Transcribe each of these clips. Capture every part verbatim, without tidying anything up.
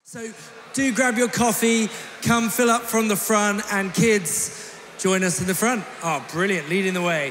So do grab your coffee, come fill up from the front, and kids, join us in the front. Oh, brilliant, leading the way.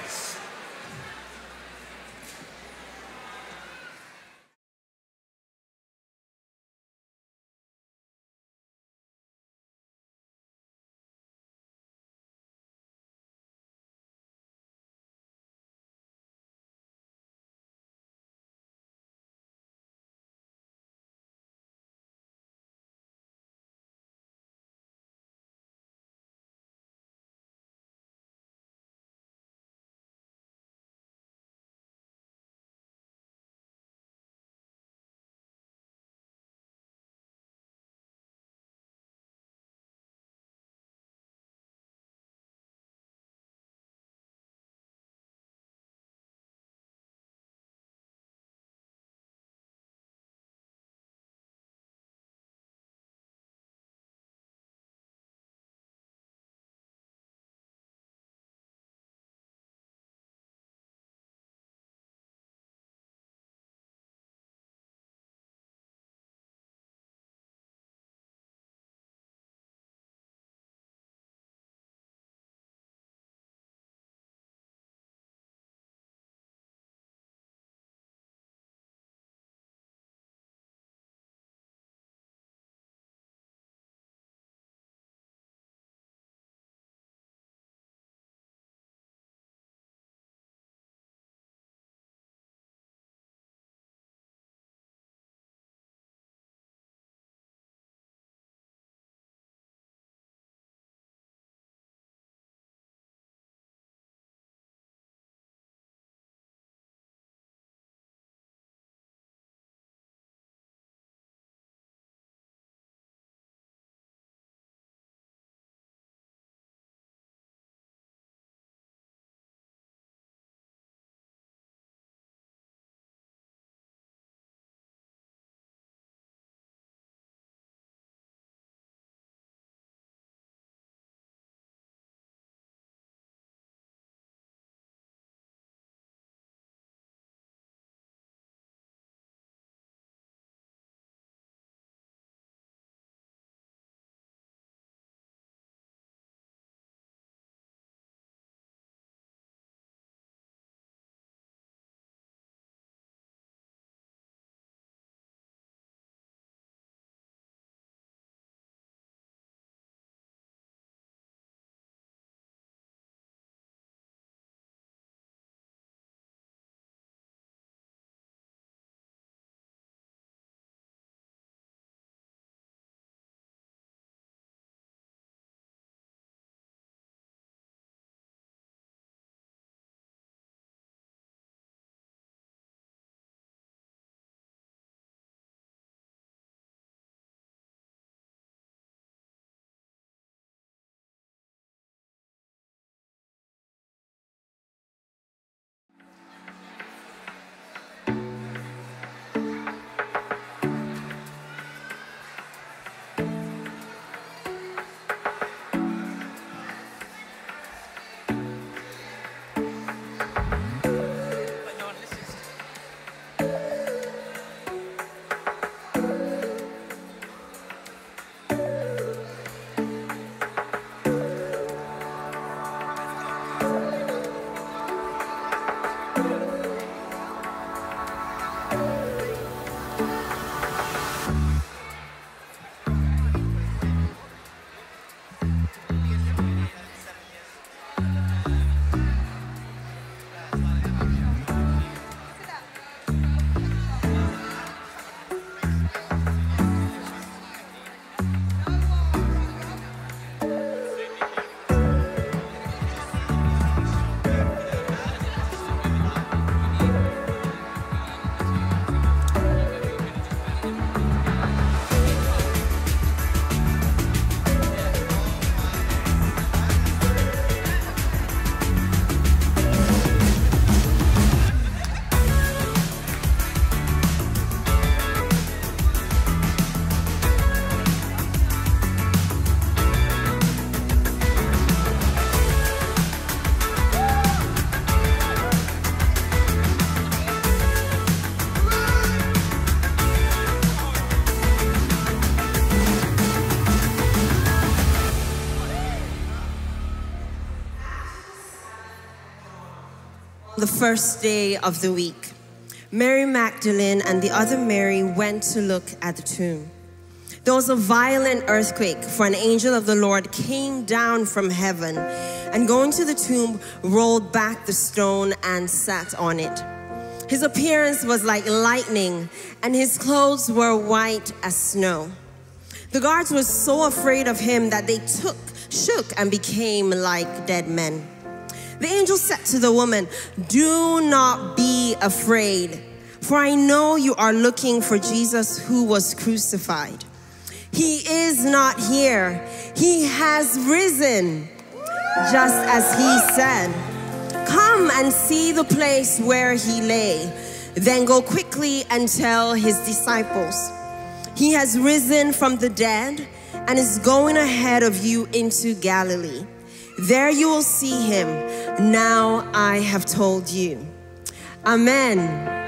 The first day of the week, Mary Magdalene and the other Mary went to look at the tomb. There was a violent earthquake, for an angel of the Lord came down from heaven and going to the tomb, rolled back the stone and sat on it. His appearance was like lightning, and his clothes were white as snow. The guards were so afraid of him that they took, shook and became like dead men. The angel said to the woman, "Do not be afraid, for I know you are looking for Jesus who was crucified. He is not here. He has risen, just as he said. Come and see the place where he lay. Then go quickly and tell his disciples, he has risen from the dead and is going ahead of you into Galilee. There you will see him. Now I have told you." Amen.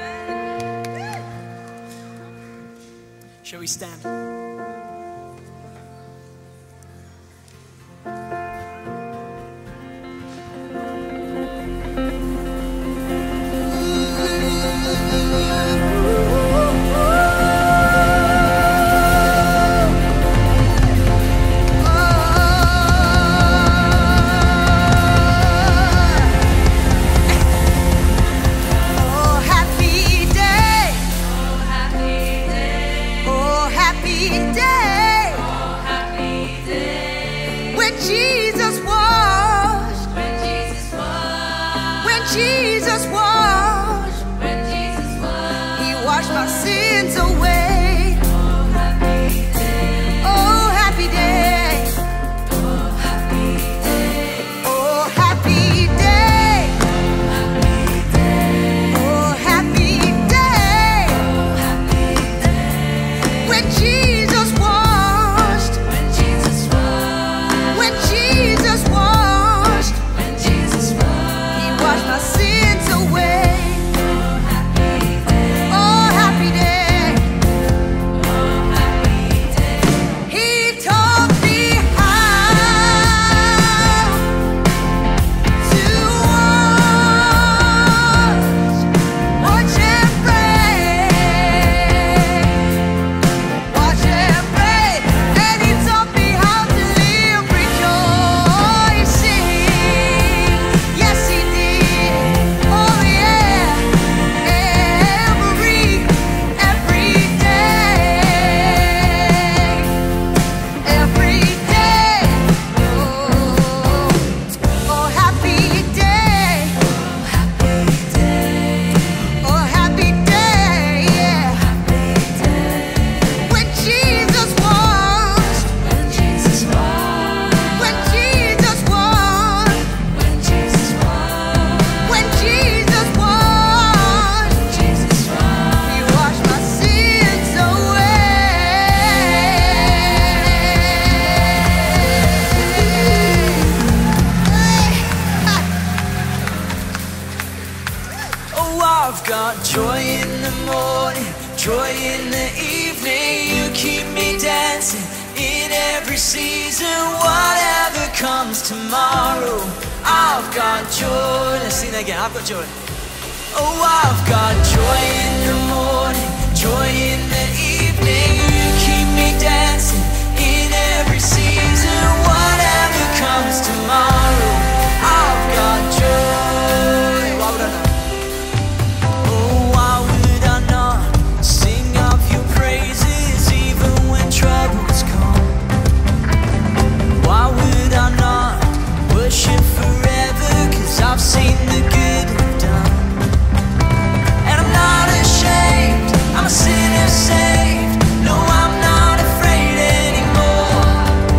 Shall we stand? Saved. No, I'm not afraid anymore.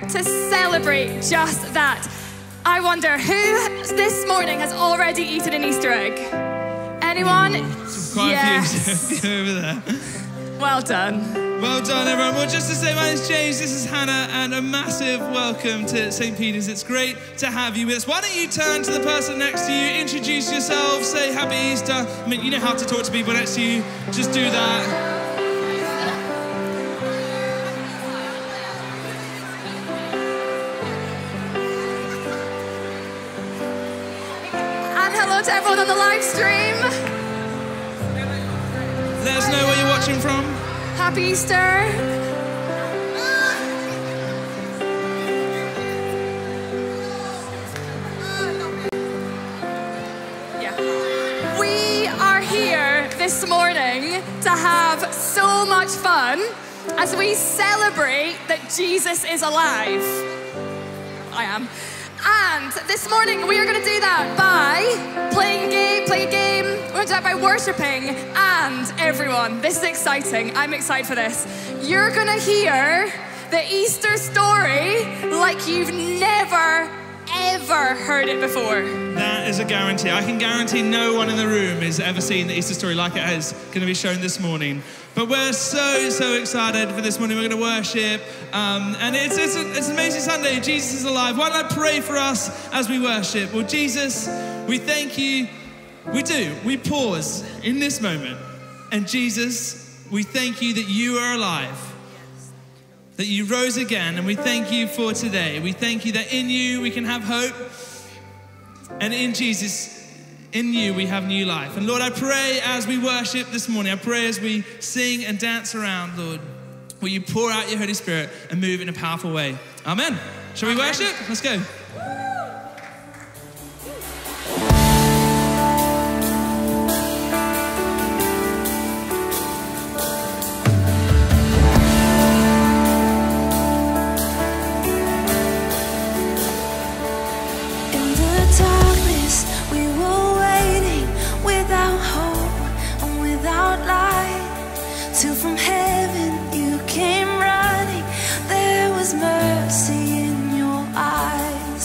to celebrate just that. I wonder who this morning has already eaten an Easter egg? Anyone? Quite yes. a few over there. Well done. Well done, everyone. Well, just to say, my name's James, this is Hannah, and a massive welcome to Saint Peter's. It's great to have you with us. Why don't you turn to the person next to you, introduce yourself, say Happy Easter. I mean, you know how to talk to people next to you. Just do that. Hello to everyone on the live stream. Let us know where you're watching from. Happy Easter. Yeah. We are here this morning to have so much fun as we celebrate that Jesus is alive. I am. And this morning we are going to do that by playing a game, play a game. We're going to do that by worshipping. And everyone, this is exciting. I'm excited for this. You're going to hear the Easter story like you've never, ever heard it before. That is a guarantee. I can guarantee no one in the room has ever seen the Easter story like it is going to be shown this morning. But we're so, so excited for this morning. We're going to worship. Um, and it's, it's, a, it's an amazing Sunday. Jesus is alive. Why don't I pray for us as we worship? Well, Jesus, we thank you. We do. We pause in this moment. And Jesus, we thank you that you are alive, that you rose again. And we thank you for today. We thank you that in you we can have hope. And in Jesus, in you we have new life. And Lord, I pray as we worship this morning, I pray as we sing and dance around, Lord, will you pour out your Holy Spirit and move in a powerful way. Amen. Shall we Amen. worship? Let's go. Till from heaven you came running. There was mercy in your eyes.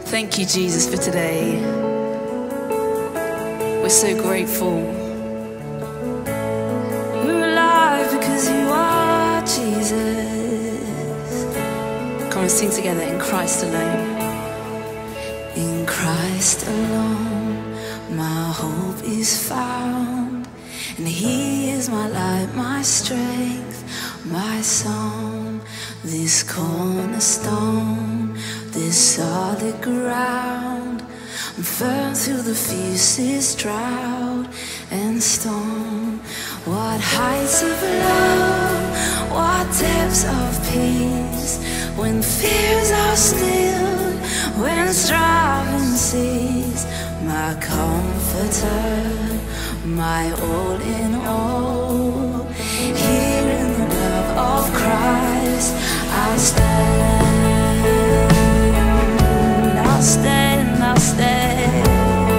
Thank you, Jesus, for today. We're so grateful. We're alive because you are Jesus. Come on, sing together. In Christ alone. In Christ alone, my hope is found. And He is my light, my strength, my song. This cornerstone, this solid ground. I'm firm through the fiercest drought and storm. What heights of love, what depths of peace. When fears are stilled, when striving cease. My comforter, my all in all. Here in the love of Christ, I'll stand, I'll stand, I'll stand.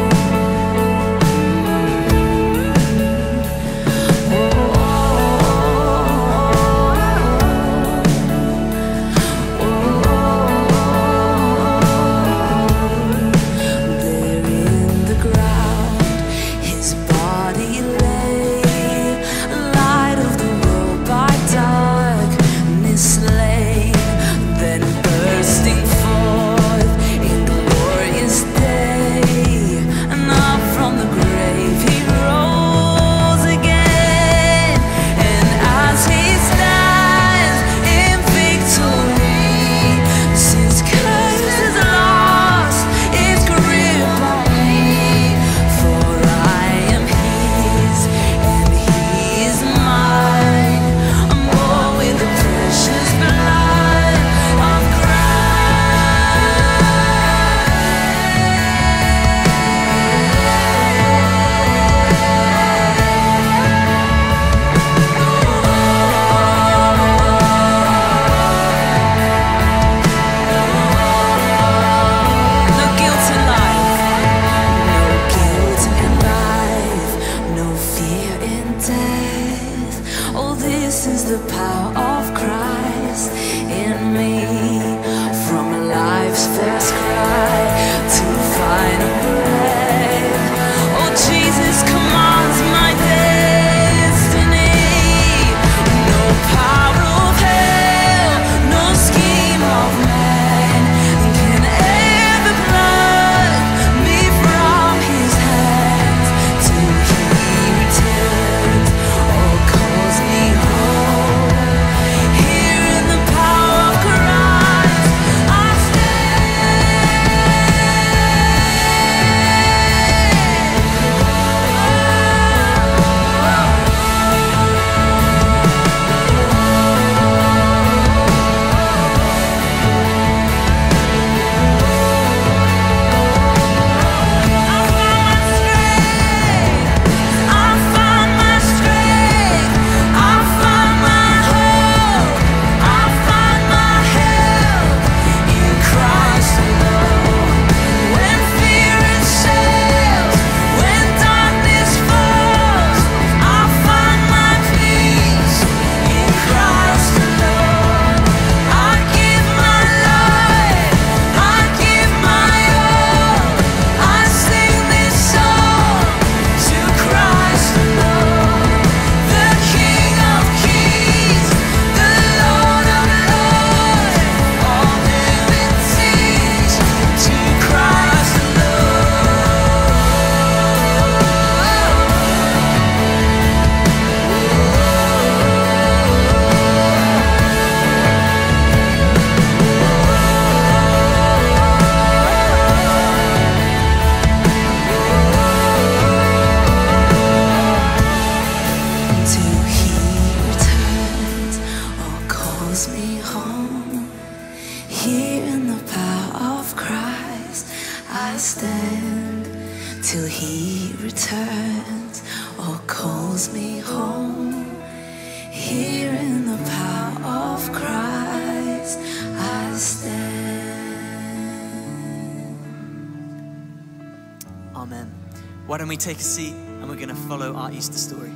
Why don't we take a seat and we're going to follow our Easter story.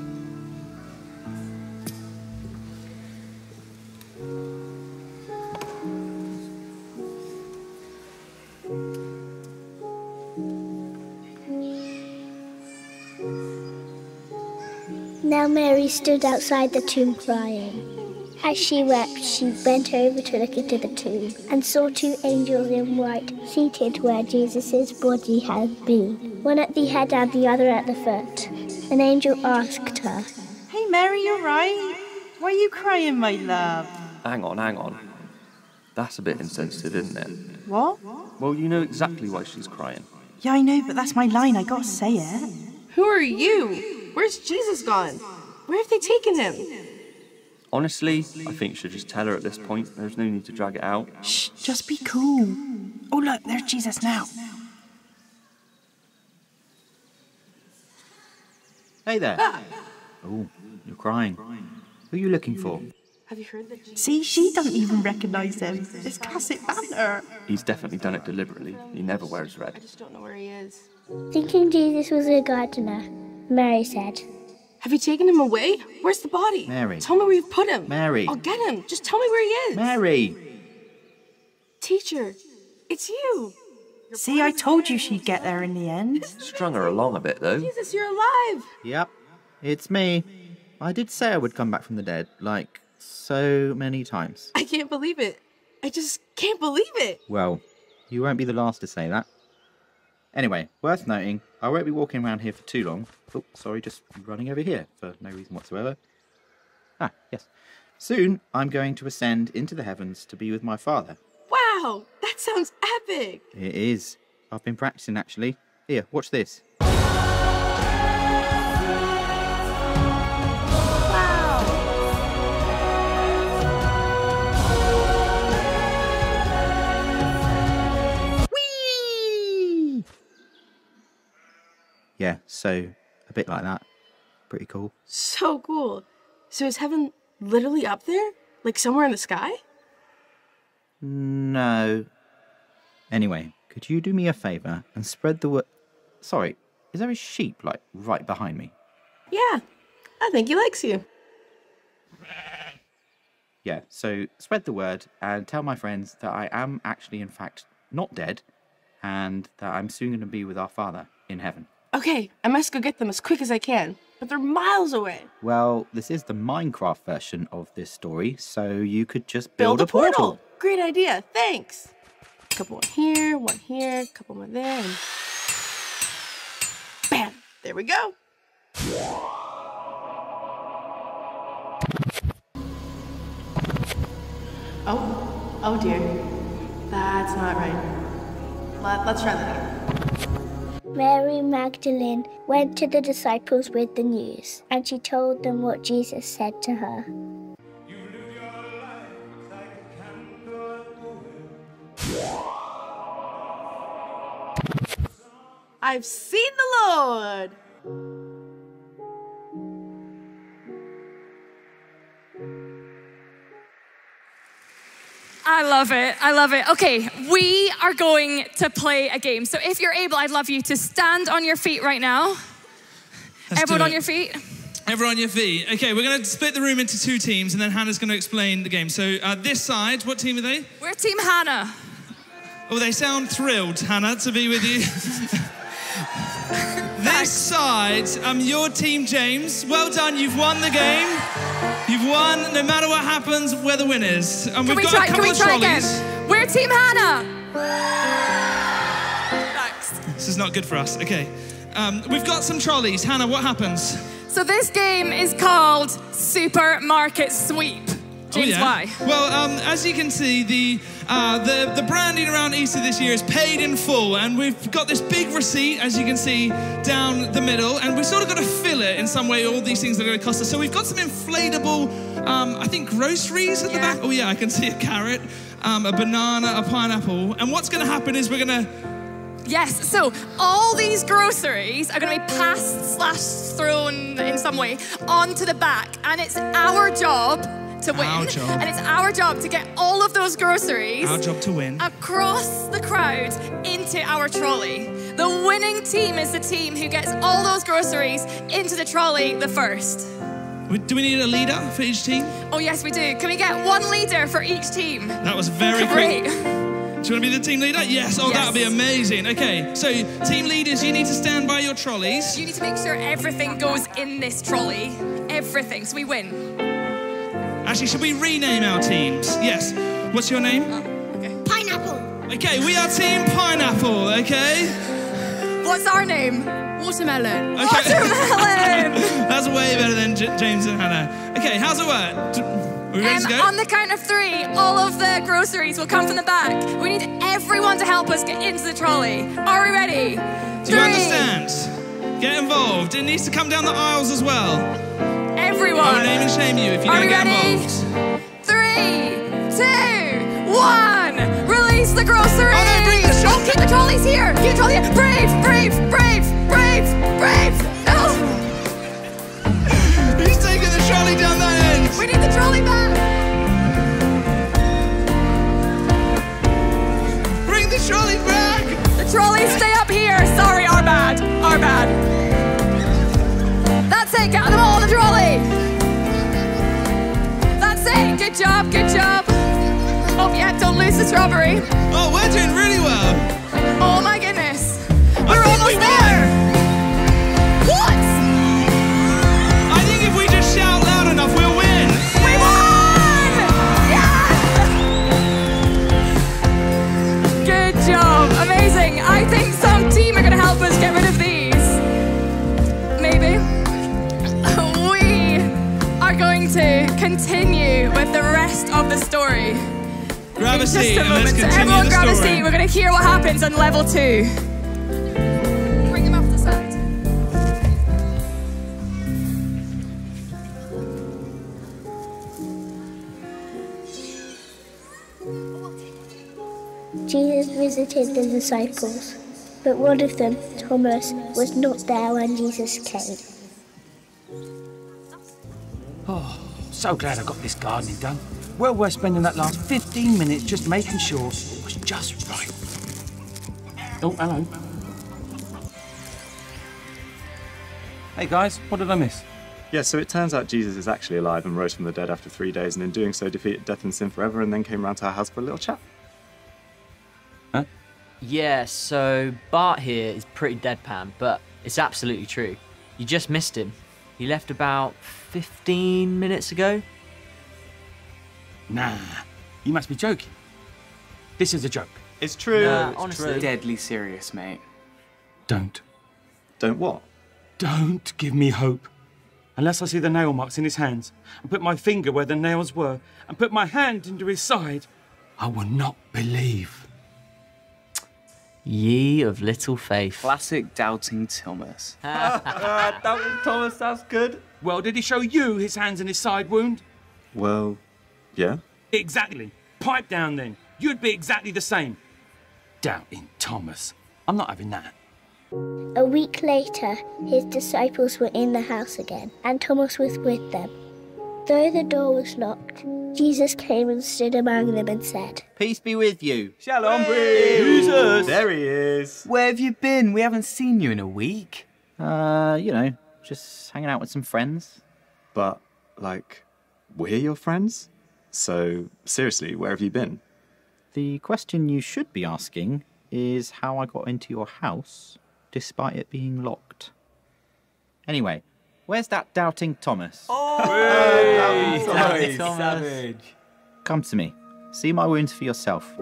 Now Mary stood outside the tomb crying. As she wept, she bent over to look into the tomb and saw two angels in white seated where Jesus' body had been, one at the head and the other at the foot. An angel asked her, Hey Mary, you're right. Why are you crying, my love? Hang on, hang on. That's a bit insensitive, isn't it? What? Well, you know exactly why she's crying. Yeah, I know, but that's my line. I gotta say it. Who are you? Where's Jesus gone? Where have they taken him? Honestly, I think you should just tell her at this point. There's no need to drag it out. Shh, just be cool. Oh, look, there's Jesus now. Hey there. Ah. Oh, you're crying. Who are you looking for? Have you heard that? See, she doesn't even recognise him. It's classic banter. He's definitely done it deliberately. He never wears red. I just don't know where he is. Thinking Jesus was a gardener, Mary said, Have you taken him away? Where's the body? Mary. Tell me where you've put him. Mary. I'll get him. Just tell me where he is. Mary! Teacher, it's you. See, I told you she'd get there in the end. Strung her along a bit, though. Jesus, you're alive. Yep, it's me. I did say I would come back from the dead, like, so many times. I can't believe it. I just can't believe it. Well, you won't be the last to say that. Anyway, worth noting, I won't be walking around here for too long. Oh, sorry, just running over here for no reason whatsoever. Ah, yes. Soon, I'm going to ascend into the heavens to be with my Father. Wow, that sounds epic. It is. I've been practicing, actually. Here, watch this. Yeah, so a bit like that. Pretty cool. So cool. So is heaven literally up there? Like somewhere in the sky? No. Anyway, could you do me a favour and spread the word... Sorry, is there a sheep, like, right behind me? Yeah, I think he likes you. Yeah, so spread the word and tell my friends that I am actually, in fact, not dead and that I'm soon going to be with our Father in heaven. Okay, I must go get them as quick as I can, but they're miles away. Well, this is the Minecraft version of this story, so you could just Build, build, a, a portal. portal. Great idea, thanks. A couple one here, one here, a couple more there, and bam, there we go. Oh, oh dear, that's not right. Let, let's try that again. Mary Magdalene went to the disciples with the news, and she told them what Jesus said to her. I've seen the Lord. I love it. I love it. Okay, we are going to play a game. So if you're able, I'd love you to stand on your feet right now. Let's Everyone do on it. your feet. Everyone on your feet. Okay, we're going to split the room into two teams, and then Hannah's going to explain the game. So uh, this side, what team are they? We're Team Hannah. Oh, they sound thrilled, Hannah, to be with you. This side, um, your team, James. Well done, you've won the game. You've won. No matter what happens, we're the winners. And Can we've we got try, a couple can we of try trolleys. again? We're Team Hannah. Thanks. This is not good for us. Okay. Um, we've got some trolleys. Hannah, what happens? So this game is called Supermarket Sweep. James, oh, yeah. why? Well, um, as you can see, the, uh, the the branding around Easter this year is paid in full, and we've got this big receipt, as you can see, down the middle, and we've sort of got to fill it in some way, all these things that are going to cost us. So we've got some inflatable, um, I think, groceries at the Yeah. back. Oh, yeah, I can see a carrot, um, a banana, a pineapple, and what's going to happen is we're going to... Yes, so all these groceries are going to be passed slash thrown in some way onto the back, and it's our job to win. Our job. And it's our job to get all of those groceries Our job to win. across the crowd into our trolley. The winning team is the team who gets all those groceries into the trolley the first. Do we need a leader for each team? Oh yes, we do. Can we get one leader for each team? That was very Great. quick. Do you want to be the team leader? Yes. Oh, Yes. that would be amazing. Okay, so team leaders, you need to stand by your trolleys. You need to make sure everything goes in this trolley. everything, so we win. Actually, should we rename our teams? Yes. What's your name? Oh, okay. Pineapple. Okay, we are Team Pineapple, okay? What's our name? Watermelon. Okay. Watermelon! That's way better than J James and Hannah. Okay, how's it work? Do, are we ready Um, to go? on the count of three, all of the groceries will come from the back. We need everyone to help us get into the trolley. Are we ready? Do you understand? Get involved. It needs to come down the aisles as well. Everyone. I will name and shame you if you Are don't we get ready? involved. Three, two, one. Release the groceries. Oh, no, bring the shop. Oh, keep the trolleys here. Keep the trolley here. Brave, brave, brave, brave, brave. No. He's taking the trolley down that end. We need the trolley back. Bring the trolley back. The trolleys stay up here. Sorry, our bad. Our bad. That's it. Get them all on the trolley. That's it. Good job. Good job. Oh, yeah. Don't lose the strawberry. Oh, we're doing really well. Oh, my goodness. We're almost there. What? I think if we just shout loud enough, we'll win. We won! Yeah! Good job. Amazing. I think some team are going to help us get rid of these. Maybe. We are going to continue with the rest of the story. Grab a In just seat a and let's moment. So continue everyone the grab a story. seat. We're going to hear what happens on level two. Bring them off the side. Jesus visited the disciples, but one of them, Thomas, was not there when Jesus came. Oh, so glad I got this gardening done. Well worth spending that last fifteen minutes just making sure it was just right. Oh, hello. Hey guys, what did I miss? Yeah, so it turns out Jesus is actually alive and rose from the dead after three days, and in doing so defeated death and sin forever, and then came round to our house for a little chat. Huh? Yeah, so Bart here is pretty deadpan, but it's absolutely true. You just missed him. He left about fifteen minutes ago. Nah, you must be joking. This is a joke. It's true. Nah, it's honestly. true. Deadly serious, mate. Don't. Don't what? Don't give me hope. Unless I see the nail marks in his hands, and put my finger where the nails were, and put my hand into his side, I will not believe. Ye of little faith. Classic doubting Thomas. uh, Doubting Thomas, that's good. Well, did he show you his hands and his side wound? Well, yeah. Exactly. Pipe down then. You'd be exactly the same. Doubting Thomas. I'm not having that. A week later, his disciples were in the house again, and Thomas was with them. Though the door was locked, Jesus came and stood among them and said, Peace be with you. Shalom, Jesus! There he is. Where have you been? We haven't seen you in a week. Uh, you know, just hanging out with some friends. But, like, we're your friends? So, seriously, where have you been? The question you should be asking is how I got into your house despite it being locked. Anyway, where's that doubting Thomas? Oh, Hey, Thomas. Thomas. Savage. Come to me. See my wounds for yourself.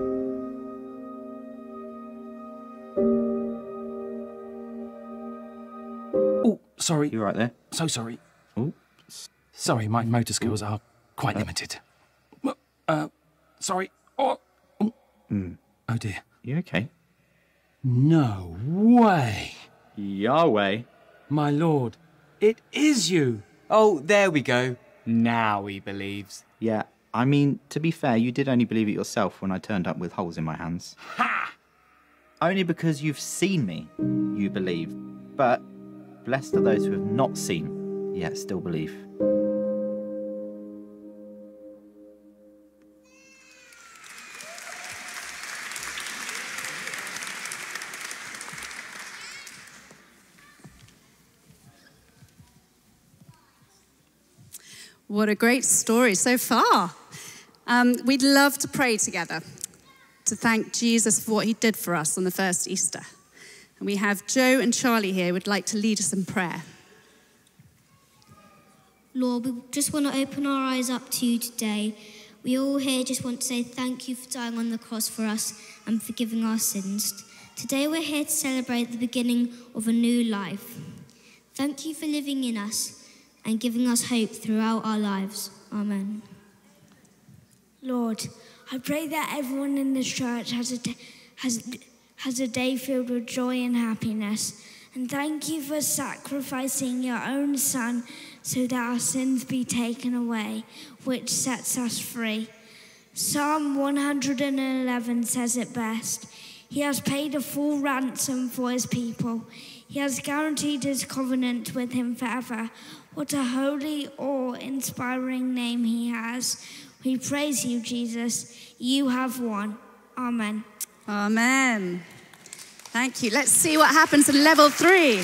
Oh, sorry. You right there? So sorry. Oh. Sorry, my motor skills are quite limited. Uh, sorry. Oh, oh. Mm. Oh dear. You okay? No way. Yahweh. My lord, it is you. Oh, there we go. Now he believes. Yeah, I mean, to be fair, you did only believe it yourself when I turned up with holes in my hands. Ha! Only because you've seen me, you believe. But blessed are those who have not seen, yet still believe. What a great story so far. Um, we'd love to pray together to thank Jesus for what he did for us on the first Easter. And we have Joe and Charlie here who would like to lead us in prayer. Lord, we just want to open our eyes up to you today. We all here just want to say thank you for dying on the cross for us and forgiving our sins. Today we're here to celebrate the beginning of a new life. Thank you for living in us and giving us hope throughout our lives. Amen. Lord, I pray that everyone in this church has a, day, has, has a day filled with joy and happiness. And thank you for sacrificing your own Son so that our sins be taken away, which sets us free. Psalm one hundred eleven says it best. He has paid a full ransom for his people. He has guaranteed his covenant with him forever. What a holy, awe-inspiring name he has. We praise you, Jesus. You have won. Amen. Amen. Thank you. Let's see what happens in level three.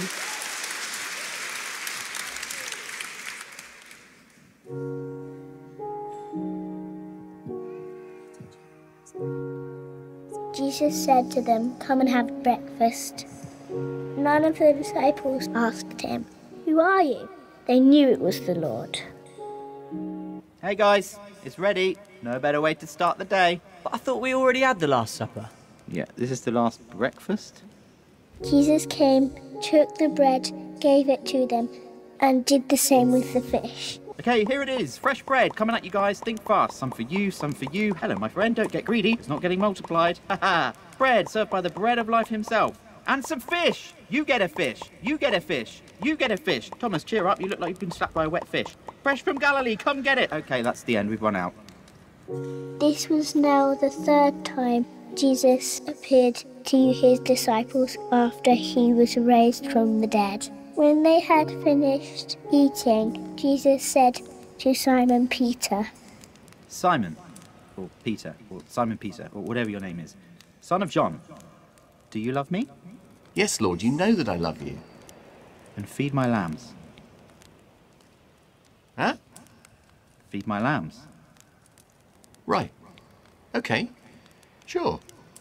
Jesus said to them, "Come and have breakfast." None of the disciples asked him, "Who are you?" They knew it was the Lord. Hey guys, it's ready. No better way to start the day. But I thought we already had the Last Supper. Yeah, this is the last breakfast. Jesus came, took the bread, gave it to them, and did the same with the fish. Okay, here it is. Fresh bread coming at you guys. Think fast. Some for you, some for you. Hello, my friend. Don't get greedy. It's not getting multiplied. Haha. Bread served by the bread of life himself. And some fish. You get a fish. You get a fish. You get a fish. Thomas, cheer up. You look like you've been slapped by a wet fish. Fresh from Galilee. Come get it. Okay, that's the end. We've run out. This was now the third time Jesus appeared to his disciples after he was raised from the dead. When they had finished eating, Jesus said to Simon Peter, Simon, or Peter, or Simon Peter, or whatever your name is, son of John, do you love me? Yes, Lord, you know that I love you. Then feed my lambs. Huh? Feed my lambs. Right. Okay. Sure.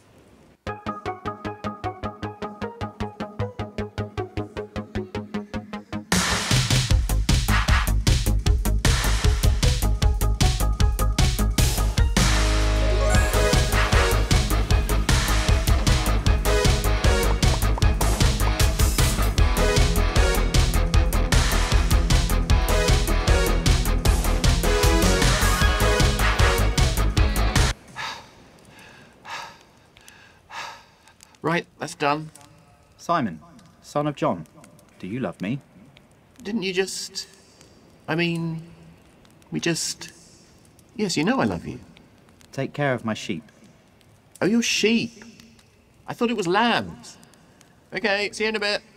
Right, that's done. Simon, son of John, do you love me? Didn't you just... I mean... We just... Yes, you know I love you. Take care of my sheep. Oh, your sheep. I thought it was lambs. Okay, see you in a bit.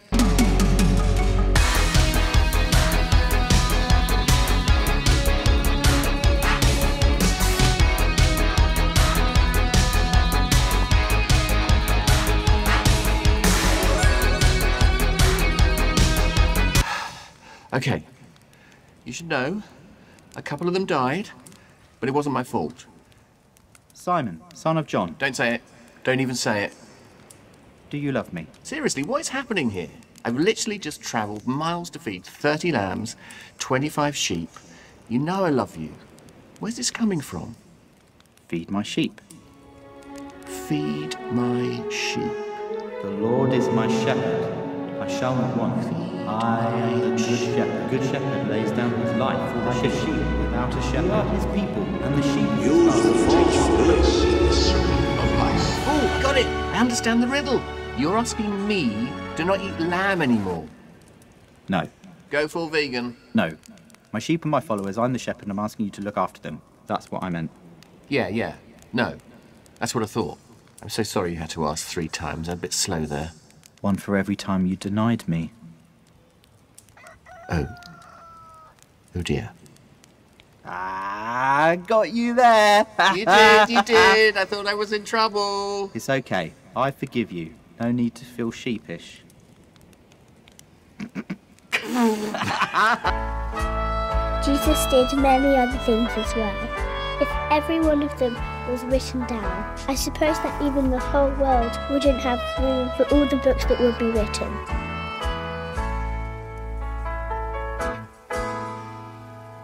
Okay, you should know, a couple of them died, but it wasn't my fault. Simon, son of John. Don't say it. Don't even say it. Do you love me? Seriously, what is happening here? I've literally just travelled miles to feed thirty lambs, twenty-five sheep. You know I love you. Where's this coming from? Feed my sheep. Feed my sheep. The Lord is my shepherd. I shall not want. I am the good shepherd. The good shepherd lays down his life for the sheep. sheep. Without a shepherd, are his people, and the sheep. You will take place in the circle of life. Oh, got it! I understand the riddle. You're asking me to not eat lamb anymore. No. Go full vegan. No. My sheep are my followers. I'm the shepherd, and I'm asking you to look after them. That's what I meant. Yeah, yeah. No. That's what I thought. I'm so sorry you had to ask three times. I'm a bit slow there. One for every time you denied me. Oh. Oh dear. Ah, got you there. You did, you did. I thought I was in trouble. It's okay. I forgive you. No need to feel sheepish. Jesus did many other things as well. If every one of them was written down, I suppose that even the whole world wouldn't have room for all the books that would be written.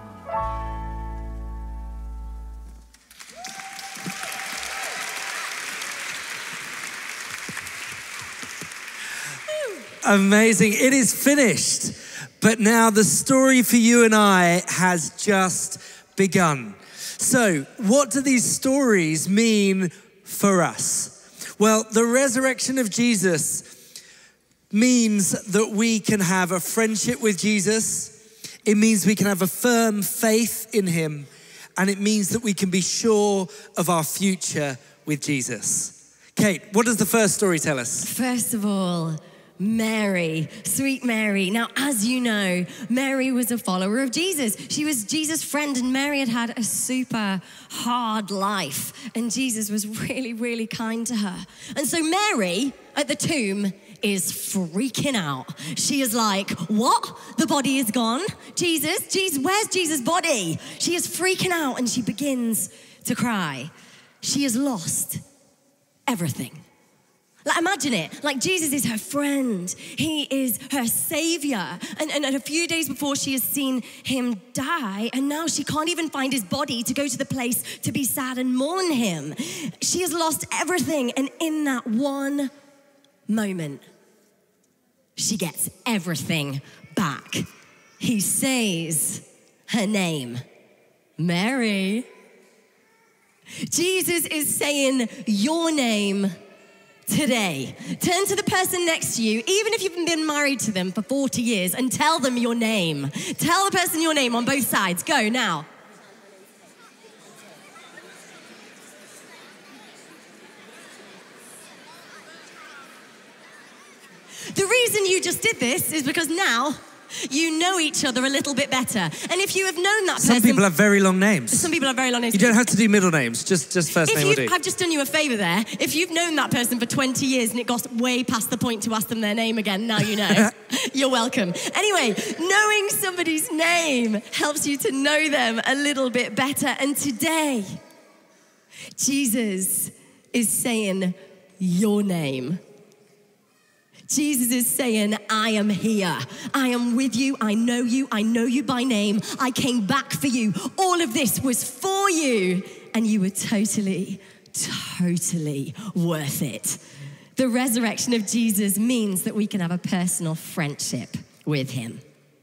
Amazing. It is finished. But now the story for you and I has just begun. So, what do these stories mean for us? Well, the resurrection of Jesus means that we can have a friendship with Jesus. It means we can have a firm faith in him. And it means that we can be sure of our future with Jesus. Kate, what does the first story tell us? First of all, Mary, sweet Mary. Now, as you know, Mary was a follower of Jesus. She was Jesus' friend, and Mary had had a super hard life. And Jesus was really, really kind to her. And so Mary at the tomb is freaking out. She is like, what? The body is gone? Jesus? Jesus, where's Jesus' body? She is freaking out and she begins to cry. She has lost everything. Like, imagine it, like Jesus is her friend. He is her savior. And, and a few days before she has seen him die, and now she can't even find his body to go to the place to be sad and mourn him. She has lost everything. And in that one moment, she gets everything back. He says her name, Mary. Jesus is saying your name today. Turn to the person next to you, even if you've been married to them for forty years, and tell them your name. Tell the person your name on both sides. Go now. The reason you just did this is because now you know each other a little bit better. And if you have known that Some person... people have very long names. Some people have very long names. You don't have to do middle names, just, just first If name will you, do. I've just done you a favour there. If you've known that person for twenty years and it got way past the point to ask them their name again, now you know. You're welcome. Anyway, knowing somebody's name helps you to know them a little bit better. And today, Jesus is saying your name. Jesus is saying, I am here. I am with you. I know you. I know you by name. I came back for you. All of this was for you. And you were totally, totally worth it. The resurrection of Jesus means that we can have a personal friendship with him.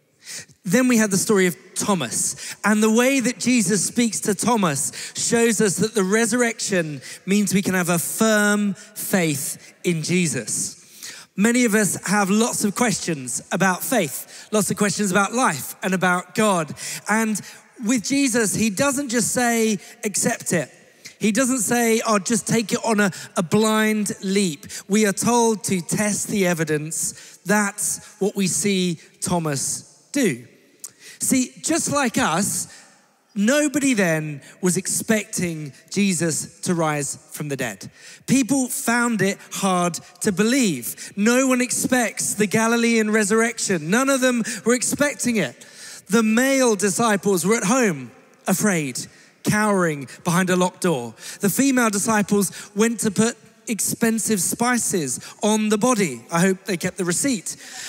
Then we have the story of Thomas. And the way that Jesus speaks to Thomas shows us that the resurrection means we can have a firm faith in Jesus. Many of us have lots of questions about faith, lots of questions about life and about God. And with Jesus, he doesn't just say, accept it. He doesn't say, oh, just take it on a, a blind leap. We are told to test the evidence. That's what we see Thomas do. See, just like us, nobody then was expecting Jesus to rise from the dead. People found it hard to believe. No one expects the Galilean resurrection. None of them were expecting it. The male disciples were at home, afraid, cowering behind a locked door. The female disciples went to put expensive spices on the body. I hope they kept the receipt.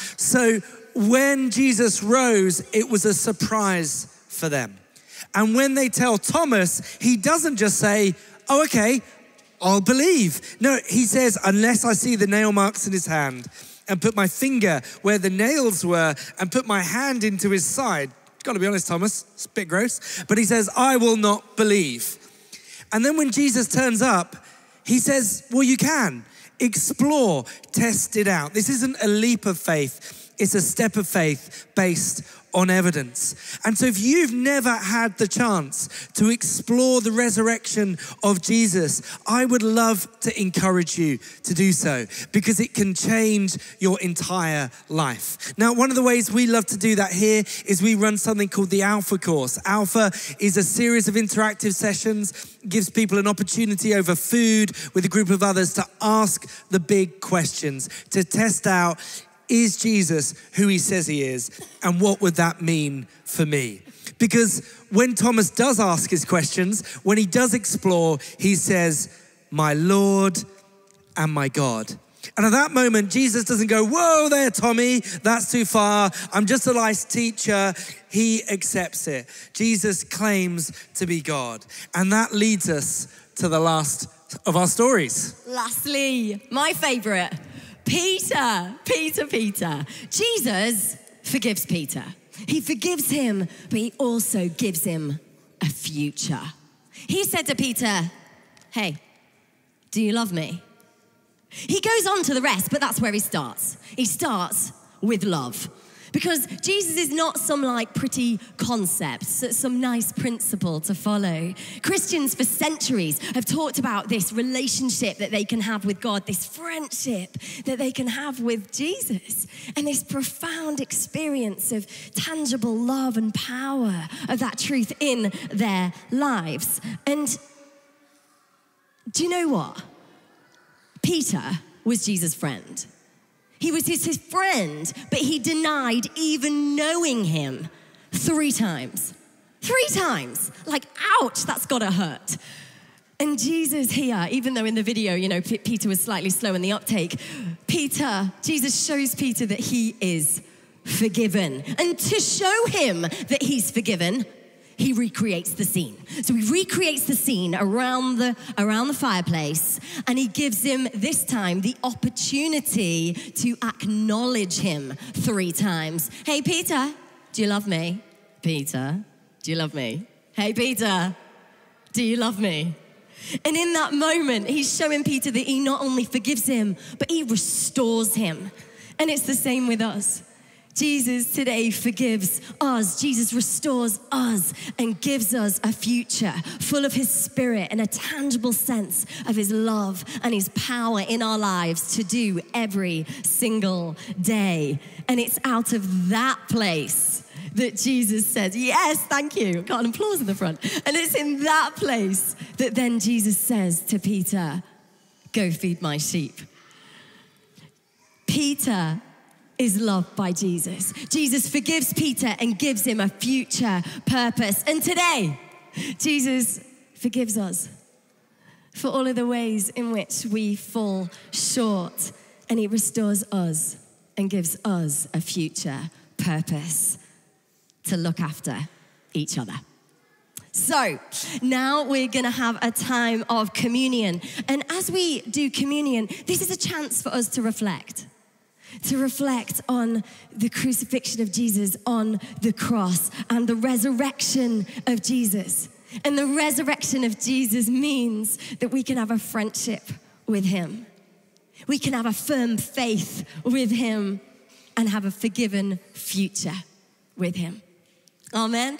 So when Jesus rose, it was a surprise for them. And when they tell Thomas, he doesn't just say, oh, okay, I'll believe. No, he says, unless I see the nail marks in his hand and put my finger where the nails were and put my hand into his side. Got to be honest, Thomas, it's a bit gross. But he says, I will not believe. And then when Jesus turns up, he says, well, you can. Explore, test it out. This isn't a leap of faith. It's a step of faith based on evidence. And so if you've never had the chance to explore the resurrection of Jesus, I would love to encourage you to do so because it can change your entire life. Now, one of the ways we love to do that here is we run something called the Alpha course. Alpha is a series of interactive sessions, gives people an opportunity over food with a group of others to ask the big questions, to test out, is Jesus who he says he is? And what would that mean for me? Because when Thomas does ask his questions, when he does explore, he says, my Lord and my God. And at that moment, Jesus doesn't go, whoa there, Tommy, that's too far. I'm just a nice teacher. He accepts it. Jesus claims to be God. And that leads us to the last of our stories. Lastly, my favorite. Peter, Peter, Peter. Jesus forgives Peter. He forgives him, but he also gives him a future. He said to Peter, hey, do you love me? He goes on to the rest, but that's where he starts. He starts with love. Because Jesus is not some like pretty concept, some nice principle to follow. Christians for centuries have talked about this relationship that they can have with God, this friendship that they can have with Jesus, and this profound experience of tangible love and power of that truth in their lives. And do you know what? Peter was Jesus' friend. He was his, his friend, but he denied even knowing him three times. Three times. Like, ouch, that's gotta hurt. And Jesus here, even though in the video, you know, P- Peter was slightly slow in the uptake, Peter, Jesus shows Peter that he is forgiven. And to show him that he's forgiven, he recreates the scene. So he recreates the scene around the, around the fireplace, and he gives him, this time, the opportunity to acknowledge him three times. Hey, Peter, do you love me? Peter, do you love me? Hey, Peter, do you love me? And in that moment, he's showing Peter that he not only forgives him, but he restores him. And it's the same with us. Jesus today forgives us. Jesus restores us and gives us a future full of his spirit and a tangible sense of his love and his power in our lives to do every single day. And it's out of that place that Jesus says, yes, thank you. Got an applause in the front. And it's in that place that then Jesus says to Peter, go feed my sheep. Peter is loved by Jesus. Jesus forgives Peter and gives him a future purpose. And today, Jesus forgives us for all of the ways in which we fall short, and he restores us and gives us a future purpose to look after each other. So now we're going to have a time of communion. And as we do communion, this is a chance for us to reflect. To reflect on the crucifixion of Jesus on the cross and the resurrection of Jesus. And the resurrection of Jesus means that we can have a friendship with him. We can have a firm faith with him and have a forgiven future with him. Amen.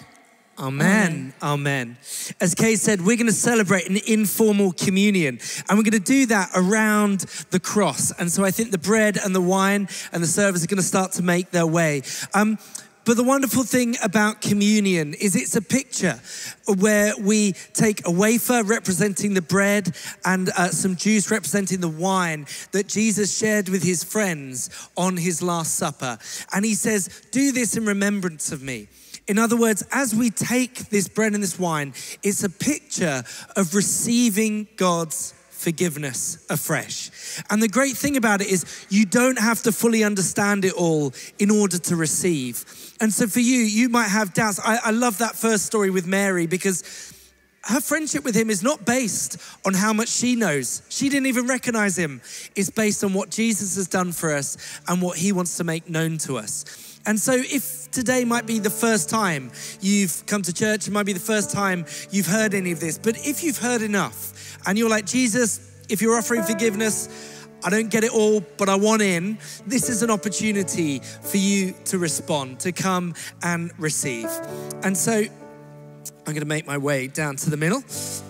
Amen. Amen. As Kay said, we're going to celebrate an informal communion, and we're going to do that around the cross. And so I think the bread and the wine and the servers are going to start to make their way. Um, but the wonderful thing about communion is it's a picture where we take a wafer representing the bread and uh, some juice representing the wine that Jesus shared with his friends on his Last Supper. And he says, do this in remembrance of me. In other words, as we take this bread and this wine, it's a picture of receiving God's forgiveness afresh. And the great thing about it is you don't have to fully understand it all in order to receive. And so for you, you might have doubts. I, I love that first story with Mary because her friendship with him is not based on how much she knows. She didn't even recognize him. It's based on what Jesus has done for us and what he wants to make known to us. And so if today might be the first time you've come to church, it might be the first time you've heard any of this, but if you've heard enough and you're like, Jesus, if you're offering forgiveness, I don't get it all, but I want in, this is an opportunity for you to respond, to come and receive. And so I'm gonna make my way down to the middle,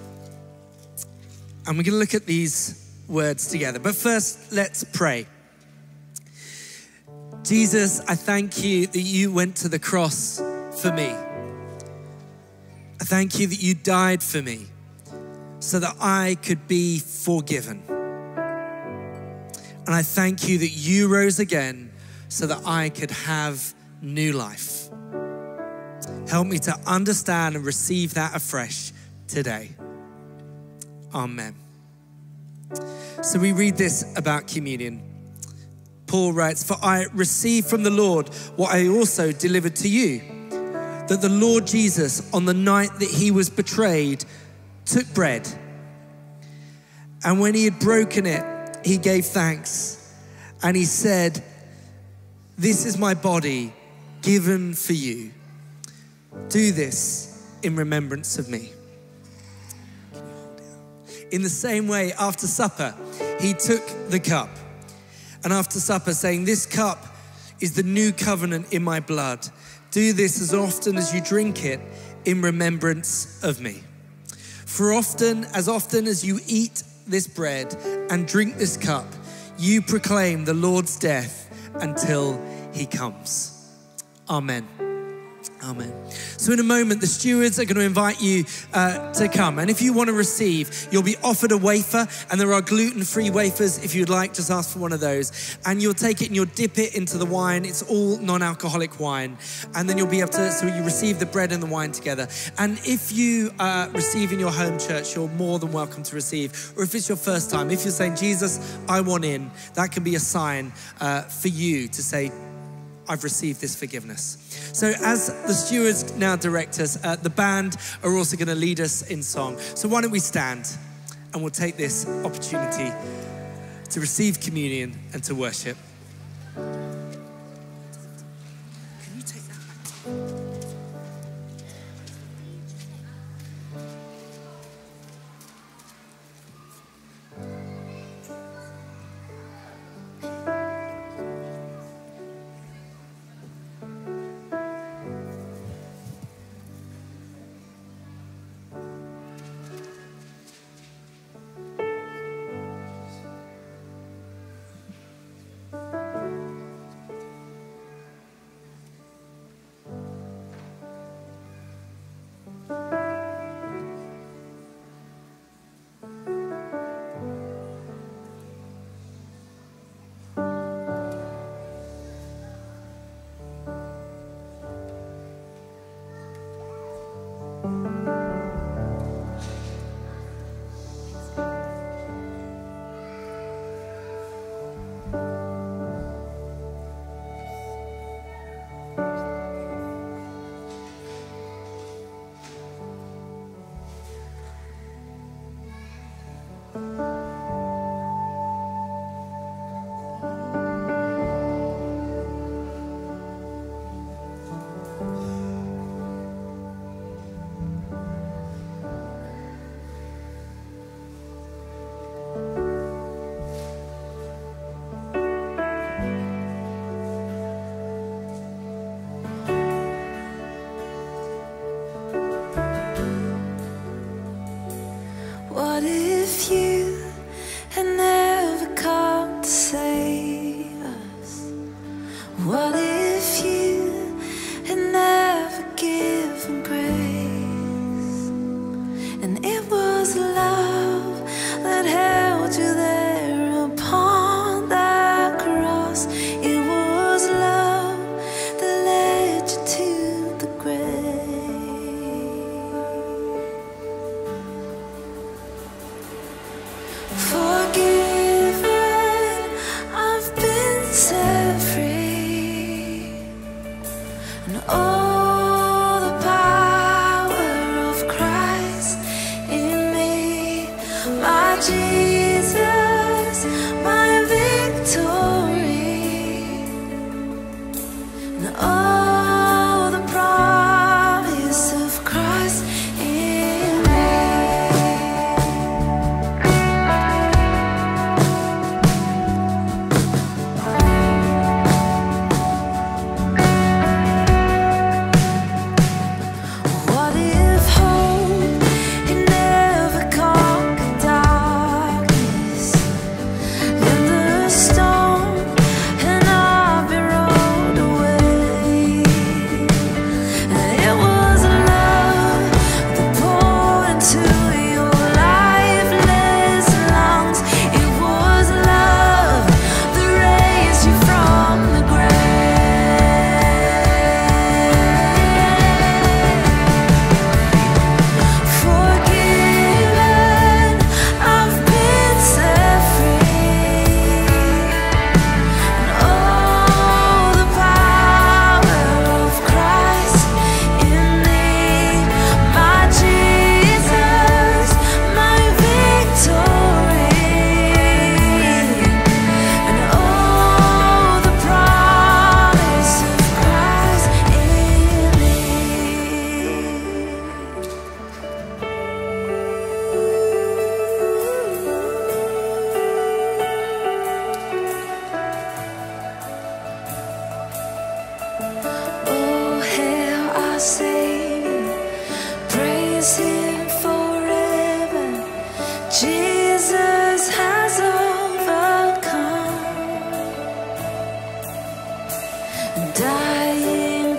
and we're gonna look at these words together. But first, let's pray. Jesus, I thank you that you went to the cross for me. I thank you that you died for me so that I could be forgiven. And I thank you that you rose again so that I could have new life. Help me to understand and receive that afresh today. Amen. So we read this about communion. Paul writes, for I received from the Lord what I also delivered to you, that the Lord Jesus, on the night that he was betrayed, took bread. And when he had broken it, he gave thanks and he said, "This is my body given for you. Do this in remembrance of me." In the same way, after supper, he took the cup. And after supper, saying, "This cup is the new covenant in my blood. Do this as often as you drink it in remembrance of me. For often, as often as you eat this bread and drink this cup, you proclaim the Lord's death until he comes." Amen. Amen. So in a moment, the stewards are going to invite you uh, to come. And if you want to receive, you'll be offered a wafer, and there are gluten-free wafers. If you'd like, just ask for one of those. And you'll take it and you'll dip it into the wine. It's all non-alcoholic wine. And then you'll be able to, so you receive the bread and the wine together. And if you uh, receive in your home church, you're more than welcome to receive. Or if it's your first time, if you're saying, "Jesus, I want in," that can be a sign uh, for you to say, "I've received this forgiveness." So as the stewards now direct us, uh, the band are also going to lead us in song. So why don't we stand and we'll take this opportunity to receive communion and to worship. Can you take that back?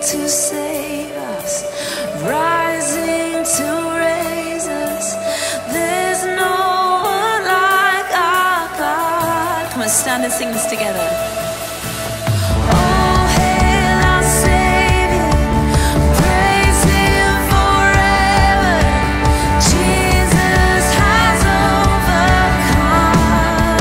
to save us, rising to raise us. There's no one like our God. Come on, stand and sing this together. Oh, hail our Savior, praise Him forever. Jesus has overcome.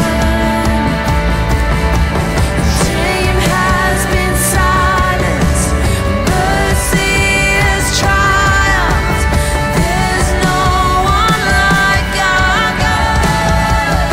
Shame has been silenced, mercy has triumphed. There's no one like our God.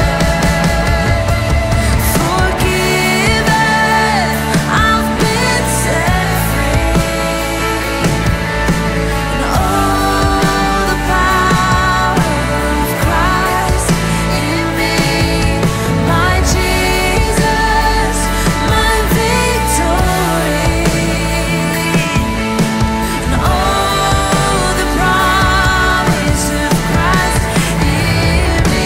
Forgiven, I've been set free. And oh, the power of Christ in me, my Jesus, my victory. And oh, the promise of Christ in me.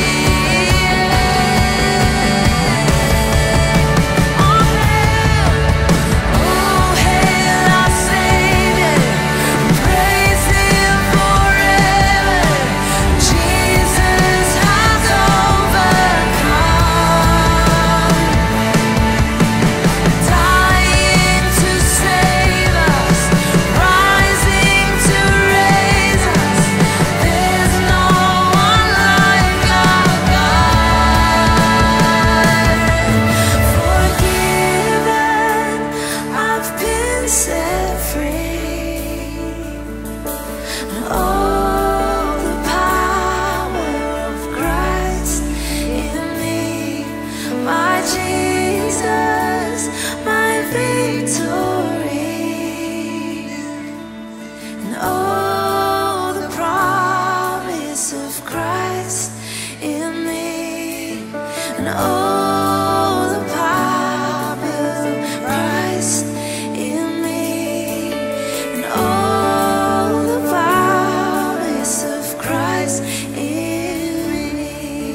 Oh, hail our Savior, praise Him forever. Jesus has overcome, dying to save us, rising to raise us. There's no one like our God. Forgiven, I've been set free. And oh, the power of Christ in me, my Jesus, my victory. And oh, the promise of Christ in me. And oh, the power of Christ in me. And oh, the promise of Christ in me.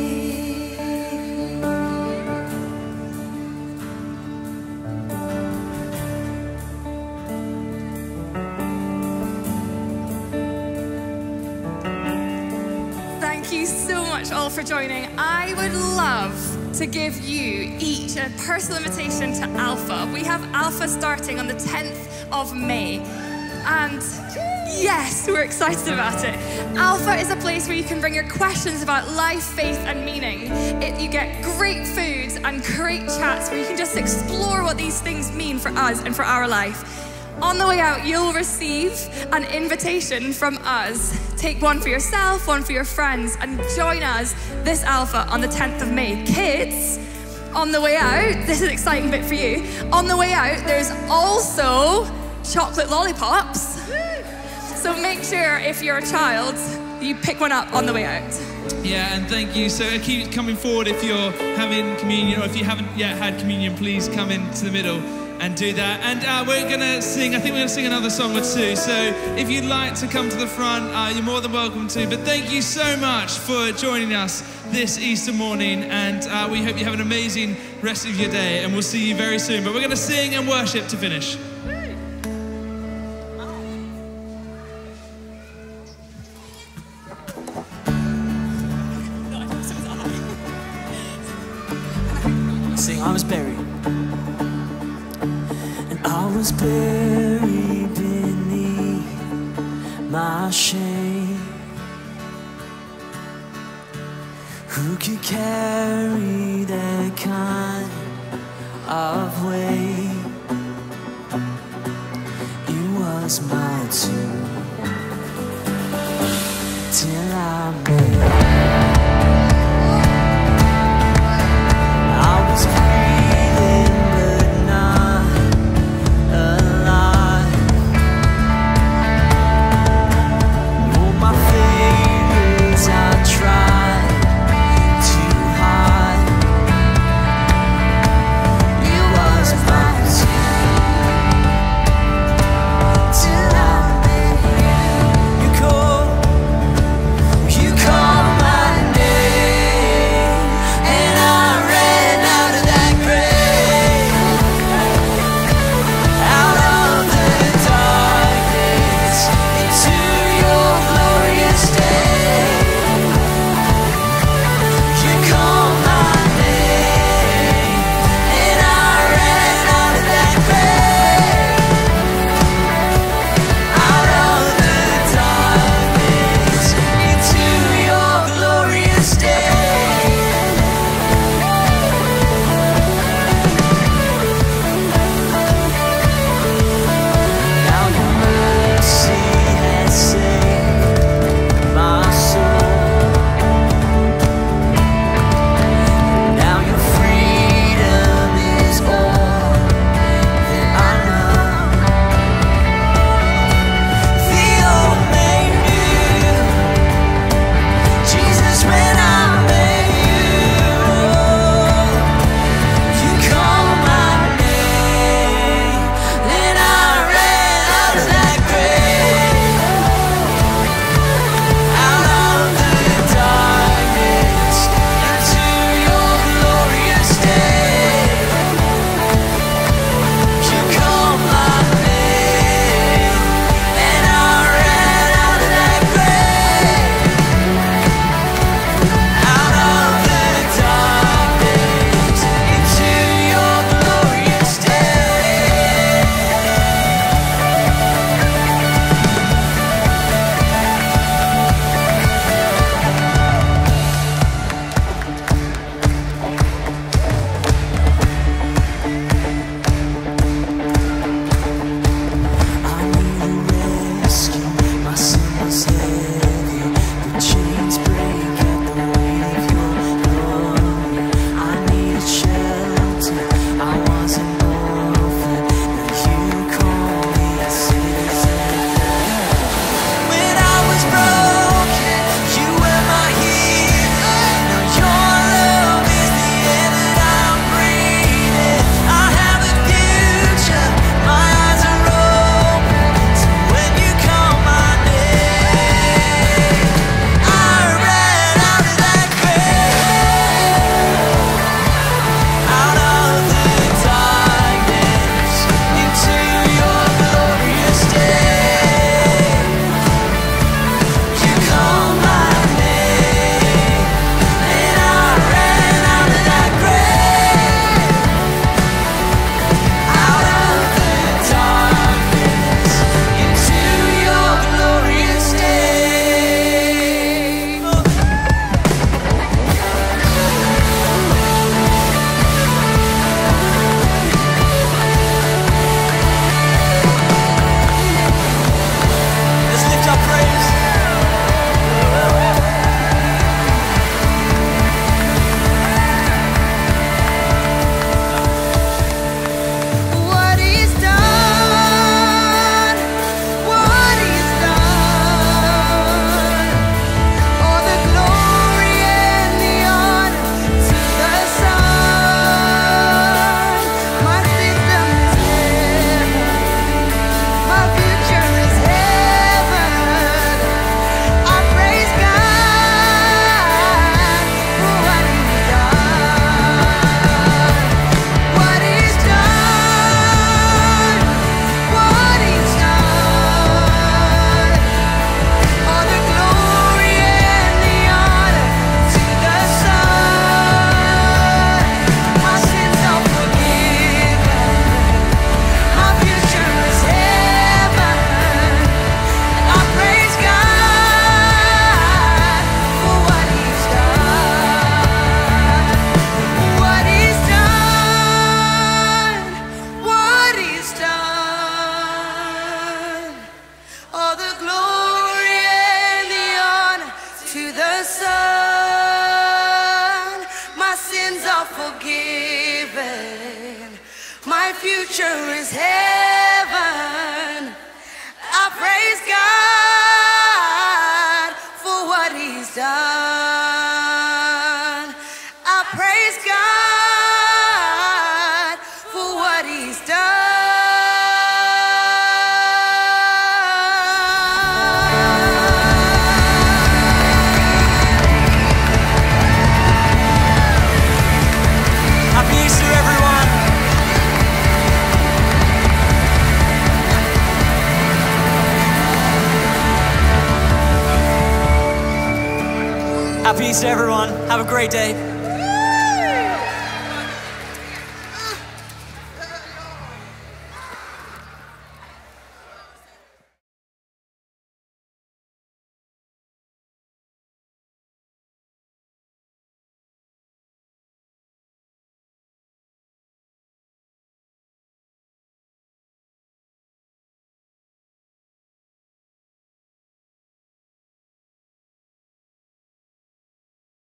Thank you so much all for joining. I would love to give you each a personal invitation to Alpha. We have Alpha starting on the tenth of May. And yes, we're excited about it. Alpha is a place where you can bring your questions about life, faith, and meaning. It, you get great food and great chats where you can just explore what these things mean for us and for our life. On the way out, you'll receive an invitation from us. Take one for yourself, one for your friends, and join us this Alpha on the tenth of May. Kids, on the way out, this is an exciting bit for you. On the way out, there's also chocolate lollipops. So make sure if you're a child, you pick one up on the way out. Yeah, and thank you. So keep coming forward if you're having communion, or if you haven't yet had communion, please come into the middle and do that. And uh, we're gonna sing, I think we're gonna sing another song or two. So if you'd like to come to the front, uh, you're more than welcome to. But thank you so much for joining us this Easter morning. And uh, we hope you have an amazing rest of your day, and we'll see you very soon. But we're gonna sing and worship to finish. Sing, I was buried, and I was buried beneath my shame. Who could carry that kind of weight? It was my tomb till I met. I was breathing but not alive. All my failures I tried to hide. It was my tomb till I My future is heaven. I praise God for what he's done. I praise God for what he's done. Happy Easter, everyone. Happy Easter, everyone. Have a great day.